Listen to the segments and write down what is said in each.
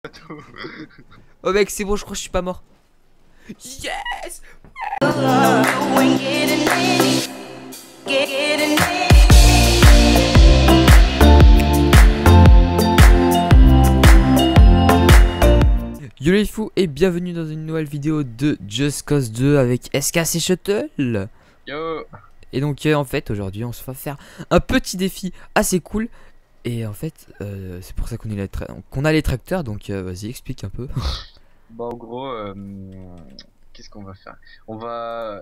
Oh mec, c'est bon, je crois que je suis pas mort. Yes! Yo les fous et bienvenue dans une nouvelle vidéo de Just Cause 2 avec SKC Shuttle. Yo. Et donc en fait aujourd'hui on se va faire un petit défi assez cool. Et en fait c'est pour ça qu'on a les tracteurs. Donc vas-y, explique un peu. Bah en gros qu'est-ce qu'on va faire? On va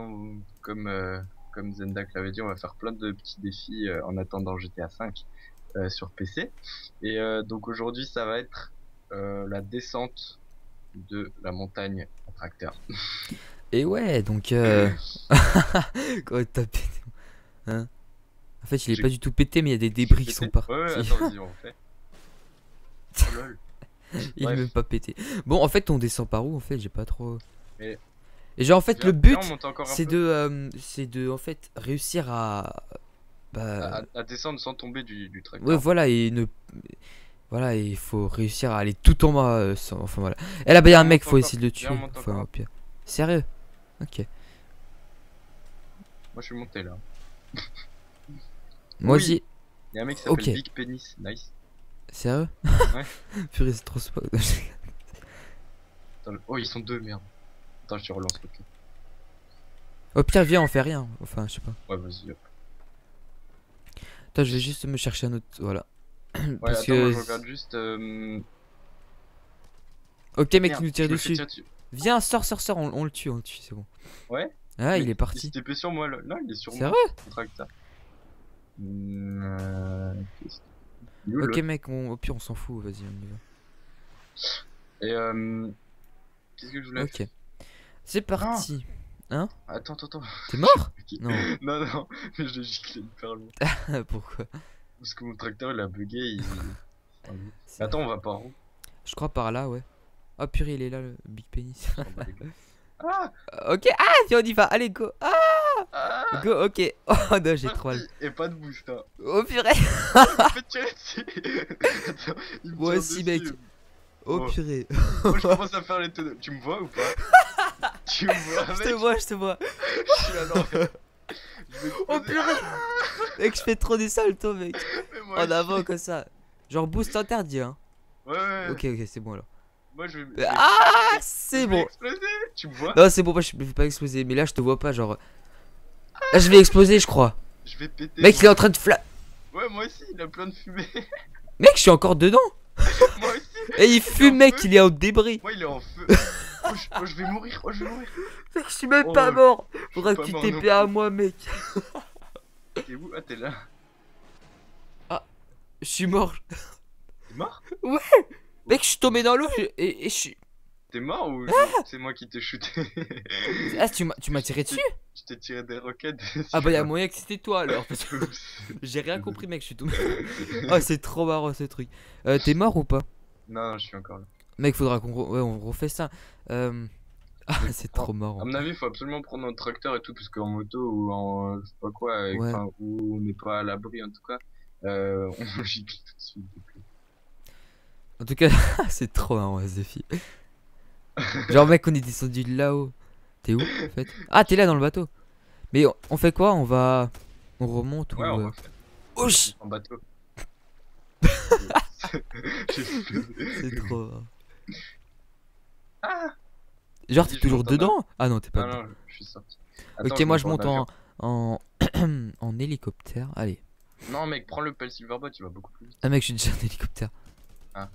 comme Zendak l'avait dit, on va faire plein de petits défis en attendant GTA 5 sur PC. Et donc aujourd'hui ça va être la descente de la montagne en tracteur. Et ouais, donc quand t'as pété, hein? En fait, il est pas du tout pété, mais il y a des débris qui sont partis. Ouais, attends, vas-y, on fait. Oh, lol. Il est même pas pété. Bon, en fait, on descend par où en fait? J'ai pas trop. Mais... Et genre, en fait, viens, le but, c'est de en fait réussir à descendre sans tomber du tracteur. ouais, voilà, et ne. Voilà, et il faut réussir à aller tout en bas. Enfin voilà. Et là-bas, il y a un mec, faut essayer de le tuer. Au pire. Sérieux? Ok. Moi, je suis monté là. Moi oui. aussi. Il y a un mec qui s'appelle Big Penis. Nice. Sérieux? Ouais. Purée, c'est trop spot. Oh, ils sont deux, merde. Attends, je te relance. Okay. Au pire, viens, on fait rien. Enfin, je sais pas. Ouais, vas-y, hop. Attends, je vais juste me chercher un autre. Voilà. Ouais, parce attends, que... moi, je regarde juste. Ok, mec, merde, il nous tire dessus. Viens, sors, on le tue, c'est bon. Ouais. Ah, il est parti. Il était sur moi là, il est sur moi. Sérieux? Ok, mec, au pire, on s'en fout, vas-y, on y va. Et qu'est-ce que je voulais faire? Ok. C'est parti. Hein? Attends. T'es mort? Okay. Non. non, mais je l'ai giclé hyper loin. Pourquoi? Parce que mon tracteur il a bugué. Attends, on va par où? Je crois par là, ouais. Oh purée, il est là, le Big Penis. Ah. Ok, ah, viens, on y va, allez, go. Go, ok. Oh non, j'ai trop mal. Et pas de boost, hein. Oh purée. Il me tirer dessus. Attends, moi aussi, mec. Oh purée. Moi, je commence à faire les tonneaux. Tu me vois ou pas? Tu me vois, mec? Je te vois. Je suis à l'envers. Oh purée. Mec, je fais trop des saltos, mec. En avant, comme ça. Genre boost interdit, hein. Ouais. Ok, c'est bon alors. Moi, je vais... Ah, c'est bon. Exploser. Tu me vois? Non, c'est bon, moi je vais pas exploser. Mais là, je te vois pas, genre. Là, je vais exploser, je crois. Je vais péter. Mec, il est en train de Ouais, moi aussi, il a plein de fumée. Mec, je suis encore dedans. Moi aussi. Et il fume, mec, il est en débris. Moi, il est en feu. Oh, je vais mourir. Mec, je suis même pas mort. Faudra que tu TP TP à moi, mec. T'es où? Ah, t'es là. Ah, je suis mort. T'es mort? Ouais. Mec, je suis tombé dans l'eau et je suis... T'es mort ou c'est moi qui t'ai shooté? Ah, tu m'as tiré dessus? Je t'ai tiré des roquettes. Ah bah y'a moyen que c'était toi alors. J'ai rien compris, mec, je suis tombé. Ah, c'est trop marrant ce truc. T'es mort ou pas? Non, je suis encore là. Mec, faudra on refait ça. Ah, c'est trop marrant. À mon avis, faut absolument prendre un tracteur et tout, parce qu'en moto ou en je sais pas quoi, ouais. où on n'est pas à l'abri en tout cas, on gicle tout de suite. En tout cas, c'est trop marrant ce défi. Genre, mec, on est descendu de là-haut. T'es où en fait? Ah, t'es là dans le bateau. Mais on fait quoi? On remonte ouais, ou... on va faire. Oh, en bateau. c'est trop marrant. Ah! Genre, t'es toujours dedans? Ah non, t'es pas dedans. Non, je suis sorti. Attends, ok, moi je monte en hélicoptère. Allez. Non, mec, prends le Pale Silverbot, il va beaucoup plus vite. Ah, mec, je suis déjà en hélicoptère. Ah.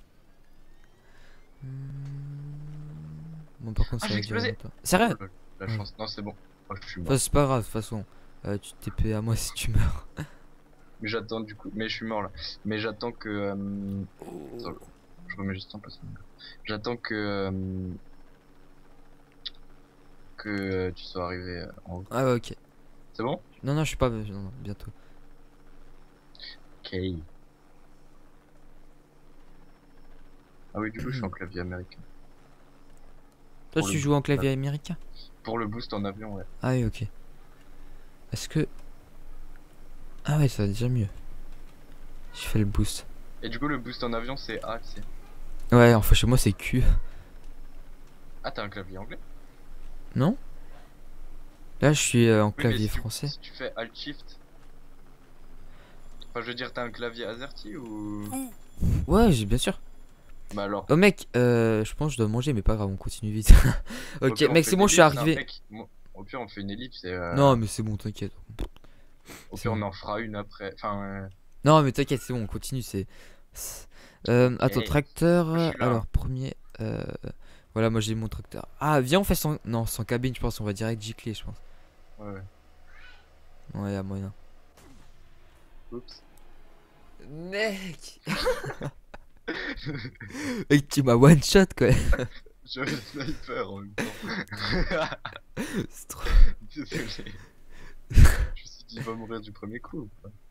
Bon, par contre, j'ai explosé. Sérieux? La chance. Non, c'est bon. Oh, je suis mort. Enfin, c'est pas grave, de toute façon. Tu TP à moi si tu meurs. Mais j'attends du coup. Mais je suis mort là. Mais j'attends que. Attends, je remets juste en place. J'attends que. Que tu sois arrivé en haut. Ah ouais, ok. C'est bon? Non, je suis pas. Non, bientôt. Ok. Ah oui, du coup, je suis en clavier américain. Toi, tu joues en clavier américain? Pour le boost en avion, ouais. Ah oui, ok. Est-ce que... Ah ouais, ça va déjà mieux. Je fais le boost. Et du coup, le boost en avion, c'est A, tu sais. Ouais, enfin chez moi c'est Q. Ah, t'as un clavier anglais? Non? Là je suis en Oui, mais clavier si tu, français. si tu fais Alt Shift. Enfin, je veux dire, t'as un clavier AZERTY ou. Ouais, j'ai bien sûr. Bah alors. Oh mec, je pense que je dois manger, mais pas grave, on continue vite. Au Ok, pire, on mec, fait c'est une bon, je suis ellipse, hein, arrivé. mec. Au pire, on fait une ellipse et Non, mais c'est bon, t'inquiète. au C'est pire, on bon. en fera une après. Enfin, Non, mais t'inquiète, c'est bon, on continue. Attends, ok. tracteur. Je suis là, hein. Alors, premier. Voilà, moi j'ai mon tracteur. Ah, viens, on fait sans. Non, sans cabine, je pense. On va direct gicler, je pense. Ouais, ouais. Ouais, y'a moyen. Oups. Mec! Mec, tu m'as one shot, quoi. J'avais le sniper en même temps. C'est trop. Désolé. Je me suis dit, il va mourir du premier coup. Ou pas.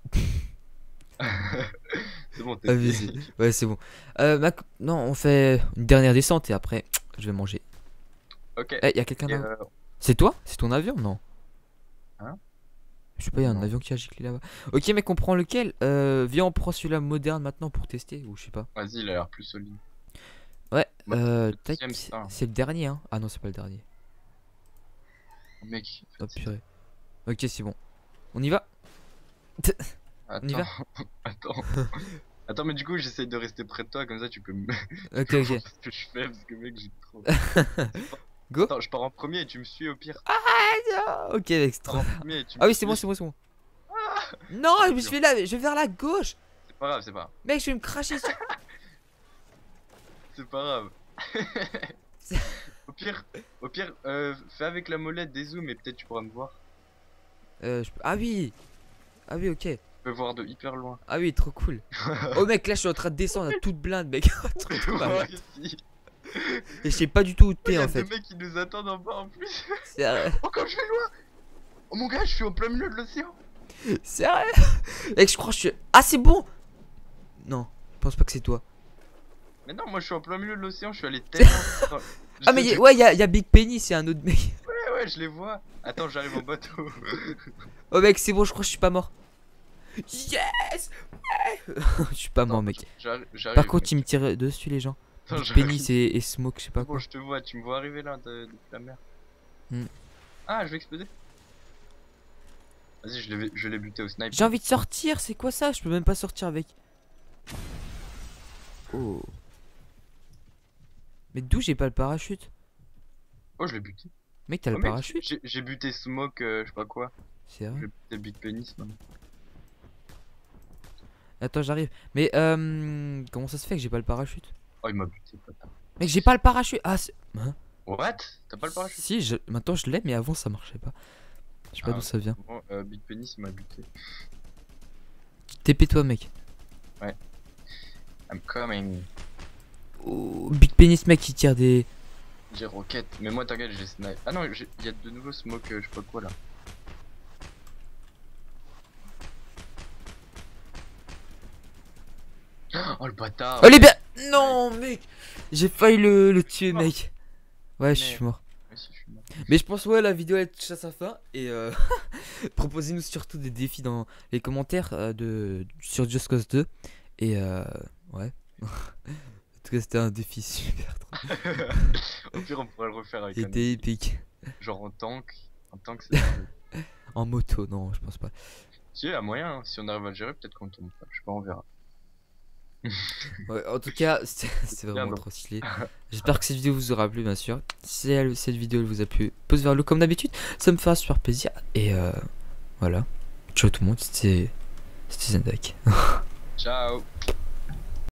C'est bon, t'es Ah, vas-y. Ouais, c'est bon. Non, on fait une dernière descente et après, je vais manger. Ok. Eh, y'a quelqu'un Et, là? C'est toi? C'est ton avion? Non. Hein? Je sais pas, y'a un Non. avion qui a giclé là-bas. Ok, mec, on prend lequel? Viens, on prend celui-là moderne maintenant pour tester, ou je sais pas. Vas-y, il a l'air plus solide. Ouais, Moi, tac, deuxième, c'est ça, hein. c'est le dernier, hein. Ah non, c'est pas le dernier. Mec, Oh fatigué. purée. Ok, c'est bon. On y va? On y va? Attends. Attends, mais du coup, j'essaye de rester près de toi, comme ça tu peux me Ok, voir ok. ce que je fais, parce que mec, j'ai trop. Go? Attends, je pars en premier et tu me suis au pire. Ah, ok, mec, c'est Je pars trop. en premier et tu me Ah oui, c'est suis. bon, c'est bon, c'est bon. Non, mais je vais là, je vais vers la gauche. C'est pas grave, c'est pas grave. Mec, je vais me cracher sur. C'est pas grave. Au pire, fais avec la molette des zooms et peut-être tu pourras me voir. Ah oui. Ah oui, ok. Tu peux voir de hyper loin. Ah oui, trop cool. Oh mec, là je suis en train de descendre à toute blinde, mec. Trop Moi mal. ici. Et je sais pas du tout où Il y t'es a en deux fait. mecs qui nous attendent en bas en plus. Sérieux. Oh, comme je vais loin. Oh mon gars, je suis au plein milieu de l'océan. Sérieux. Mec, je crois que je suis. Ah, c'est bon. Non, je pense pas que c'est toi. Mais non, moi je suis en plein milieu de l'océan, je suis allé tellement. Attends, Ah, mais ouais, y a Big Penny, c'est un autre mec. Ouais, ouais, je les vois. Attends, j'arrive en bateau. Oh mec, c'est bon, je crois que je suis pas mort. Yes. Ouais. Je suis pas mort, Attends, mec. j'arrive. Par contre, ils me tirent dessus, les gens. Attends, Big Penny j'arrive. et Smoke, je sais pas Bon, quoi. je te vois, tu me vois arriver là depuis la mer. Hmm. Ah, je vais exploser. Vas-y, je l'ai buté au sniper. J'ai envie de sortir, c'est quoi ça? Je peux même pas sortir avec. Oh. Mais d'où j'ai pas le parachute? Oh, je l'ai buté. Mec, t'as Oh, le mec, parachute? j'ai buté Smoke, je sais pas quoi. C'est vrai. J'ai buté Big Penis maintenant. Attends, j'arrive. Mais comment ça se fait que j'ai pas le parachute? Oh, il m'a buté, putain. Mec, j'ai pas le parachute. Ah, hein? What? T'as pas le parachute? Si, maintenant je l'ai, mais avant ça marchait pas. Je sais pas Ah, d'où ça vient. bon, Big Penis il m'a buté. TP-toi, mec. I'm coming. Oh, Big Penis, mec, qui tire des. J'ai rocket, mais moi t'inquiète, j'ai snipe. Ah non, il y a de nouveaux Smoke, je sais pas quoi là. Oh le bâtard! Oh, les bien. Non, mec. J'ai failli le tuer, mec. Ouais, je suis mort. Ouais, si, je suis mort. Mais je pense, ouais, la vidéo elle touche à sa fin. Et proposez-nous surtout des défis dans les commentaires sur Just Cause 2. Et ouais. En tout cas, c'était un défi super trop. Au pire, on pourrait le refaire avec un C'était autre. épique. Genre en tank. En tank, c'est. En moto, non, je pense pas. Si, il y a moyen, hein. Si on arrive à le gérer, peut-être qu'on tombe pas. Je sais pas, on verra. Ouais, en tout cas, c'est bien, vraiment donc. trop stylé. J'espère que cette vidéo vous aura plu, bien sûr. Si cette vidéo elle vous a plu, pouce vers le haut comme d'habitude. Ça me fera super plaisir. Et voilà. Ciao tout le monde, c'était Zendak. Ciao!